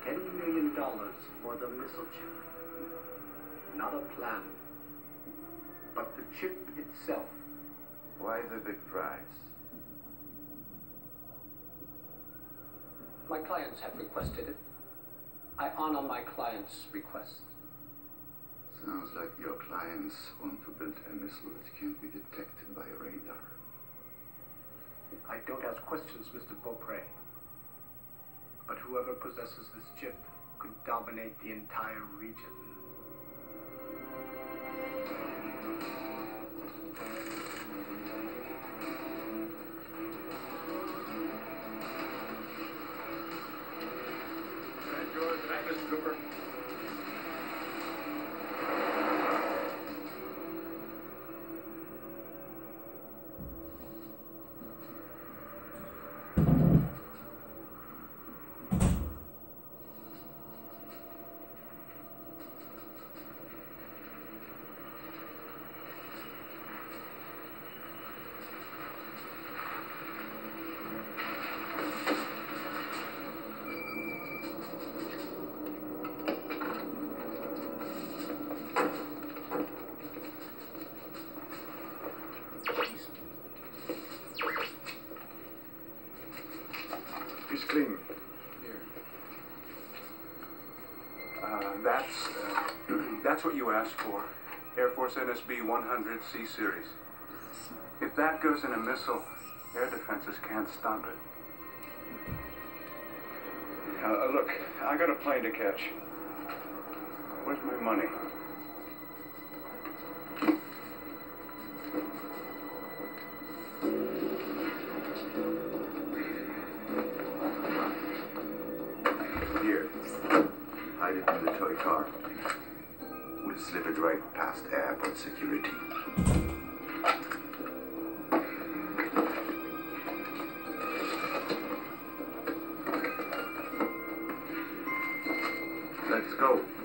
$10 million for the missile chip. Not a plan, but the chip itself. Why the big prize? My clients have requested it. I honor my clients' request. Sounds like your clients want to build a missile that can't be detected by radar. I don't ask questions, Mr. Beaupre. But whoever possesses this chip could dominate the entire region. Good night, Mr. Cooper. He's clean. Here. That's what you asked for. Air Force NSB 100 C series. If that goes in a missile, air defenses can't stop it. Look, I got a plane to catch. Where's my money? Here. Hide it in the toy car. We'll slip it right past airport security. Let's go.